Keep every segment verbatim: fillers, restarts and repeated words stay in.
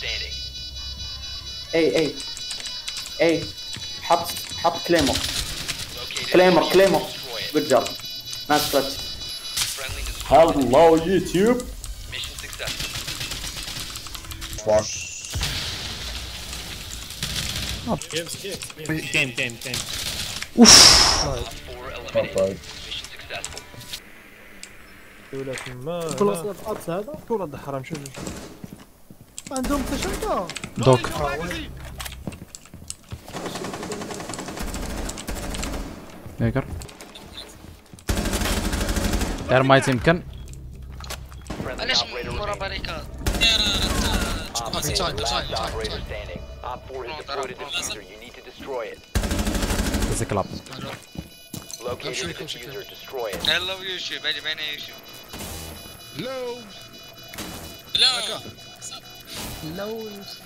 اي اي اي حط حط كليمور كليمور كليمور جود جوب نايس كلتش. هلو يوتيوب. Wash. Game, game, game. اوف Not bad. دولة ما خلاص الابس هذا ولد حرام شو عندهم تشنطه دوك نيجر ترمايت يمكن ليش مرة بريكات؟ بس كلاب هلا يوشيب اجي بين يوشيب. لو لو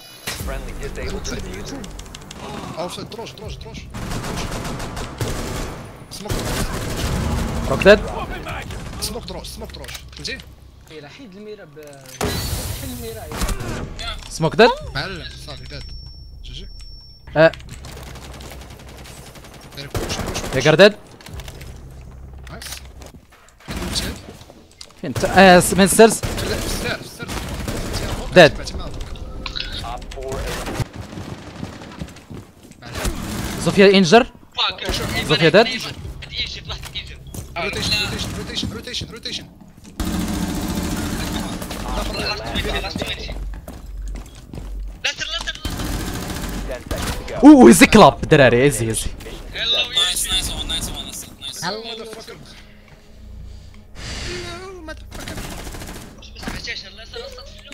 اوف دروج دروج دروج سموك روك ديد سموك دروج سموك دروج فهمتي؟ الى حيد الميرا ب حيد الميرا سموك ديد معلم صافي داد جي جي اه نيجر ديد نايس فين انت اه من ستيرز ديد زوفيا انجر زوفيا ديد ايجيبت واحد ايجيبت. روتيشن روتيشن روتيشن روتيشن اوه ايزي كلاب دراري ايزي ايزي نايس نايس ون نايس ون نايس. ماذا فكر بس عشان الله يسر